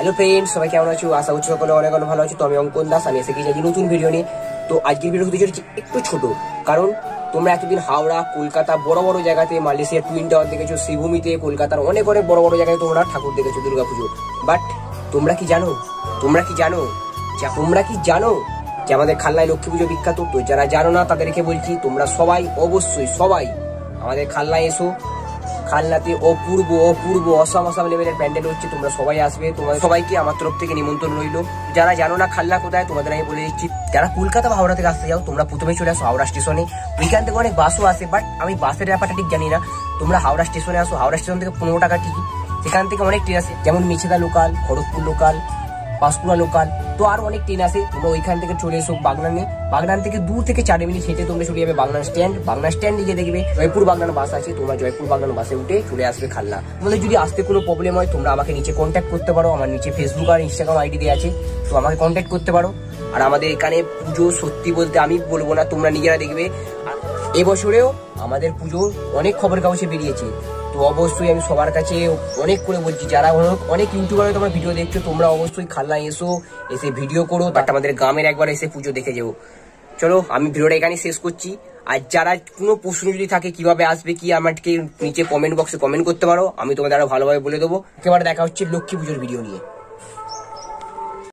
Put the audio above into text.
Hello friends, সবাই কেমন আছো? আশা করছি সকলে অনেক অনেক ভালো আছো। তো আমি অঙ্কন দাস, আমি এসে গেছি নতুন ভিডিও নিয়ে। তো আজকের ভিডিও হতে চলেছে একটু ছোট, কারণ তোমরা এতদিন হাওড়া, কলকাতা বড় বড় জায়গাতে, মালয়েশিয়ার টুইন টাওয়ার দেখেছো, শিবভূমিতে, কলকাতার অনেক অনেক বড় বড় জায়গায় তোমরা ঠাকুর দেখেছো, দুর্গাপুজো। বাট তোমরা কি জানো যে আমাদের খালনায় লক্ষ্মী পুজো বিখ্যাত? তো যারা জানো না তাদেরকে বলছি, তোমরা সবাই অবশ্যই সবাই আমাদের খালনায় এসো। খালনাতে অপূর্ব অসাম লেভেলের প্যান্ডেল হচ্ছে, তোমরা সবাই আসবে। তোমাদের সবাইকে আমার তরফ থেকে নিমন্ত্রণ রইল। যারা জানো না খালনা কোথায়, তোমাদের আমি বলে দিচ্ছি। যারা কলকাতা বা হাওড়া থেকে আসতে যাও, তোমরা প্রথমে চলে আসো হাওড়া স্টেশনে। ওইখান থেকে অনেক বাসও আসে, বাট আমি বাসের ব্যাপারটা ঠিক জানি না। তোমরা হাওড়া স্টেশনে আসো, হাওড়া স্টেশন থেকে 15 টাকা টিকিট। সেখান থেকে অনেক ট্রেন আসে, যেমন Mecheda local, Kharagpur local, Panskura local, তো আরো অনেক ট্রেন আসে। তোমরা ওইখান থেকে চলে এসো বাগনানে। বাগনান থেকে 2 থেকে 4 মিনিট হেঁটে তোমরা চলে যাবে বাগনান স্ট্যান্ড গিয়ে দেখবে জয়পুর বাগনান বাস আছে। তোমরা জয়পুর বাগনান বাসে উঠে চলে আসবে খালনা। তোমাদের যদি আসতে কোনো প্রবলেম হয়, তোমরা আমাকে নিচে কন্ট্যাক্ট করতে পারো। আমার নিচে ফেসবুক আর ইনস্টাগ্রাম আইডি দেওয়া আছে, তো আমাকে কন্ট্যাক্ট করতে পারো। আর আমাদের এখানে পুজো সত্যি বলতে আমি বলবো না, তোমরা নিজেরা দেখবে। এবছরেও আমাদের পুজোর অনেক খবর কাগজে বেরিয়েছে। তো অবশ্যই আমি সবার কাছে অনেক করে বলছি, যারা অনেক ইউটিউবারে তোমরা ভিডিও দেখছো, তোমরা অবশ্যই খালনায় এসে ভিডিও করো। বাট আমাদের গ্রামের একবার এসে পুজো দেখে যাবো। চলো, আমি ভিডিওটা এখানে শেষ করছি। আর যারা কোনো প্রশ্ন যদি থাকে কিভাবে আসবে কি, আমাকে নিচে কমেন্ট বক্সে কমেন্ট করতে পারো। আমি তোমাদের আরো ভালোভাবে বলে দেবো। একেবারে দেখা হচ্ছে লক্ষ্মী পুজোর ভিডিও নিয়ে।